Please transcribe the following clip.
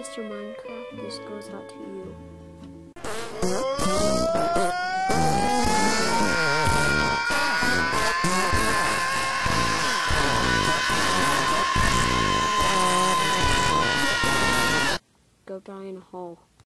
Mr. Minecraft, this goes out to you. Go die in a hole.